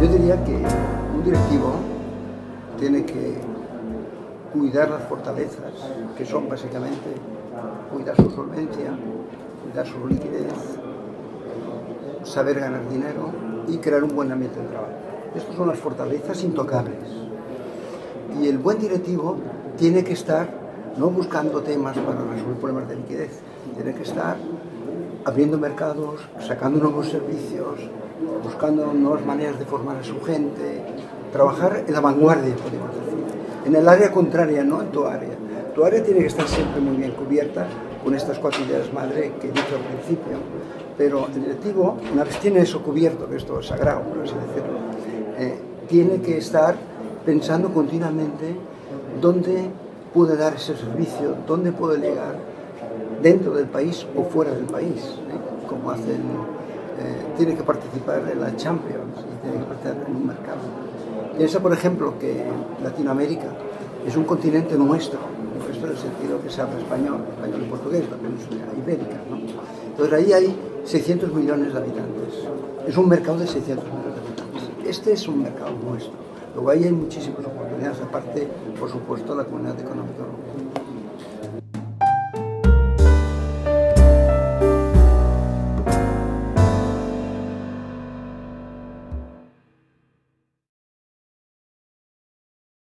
diría que un directivo tiene que cuidar las fortalezas, que son básicamente cuidar su solvencia, cuidar su liquidez, saber ganar dinero y crear un buen ambiente de trabajo. Estas son las fortalezas intocables. Y el buen directivo tiene que estar no buscando temas para resolver problemas de liquidez, tiene que estar abriendo mercados, sacando nuevos servicios, buscando nuevas maneras de formar a su gente, trabajar en la vanguardia, podemos decir, en el área contraria, no en tu área. Tu área tiene que estar siempre muy bien cubierta con estas 4 ideas madre que he dicho al principio, pero el directivo, una vez tiene eso cubierto, que esto es sagrado, por así decirlo, tiene que estar pensando continuamente dónde puede dar ese servicio, dónde puede llegar dentro del país o fuera del país, como hacen, tiene que participar en la Champions y tiene que participar en un mercado. Piensa, por ejemplo, que Latinoamérica es un continente nuestro en el sentido que se habla español y portugués, la península ibérica, ¿no? Entonces ahí hay 600 millones de habitantes, es un mercado de 600 millones de habitantes. Este es un mercado nuestro. Luego ahí hay muchísimas oportunidades, aparte, por supuesto, la Comunidad Económica Europea.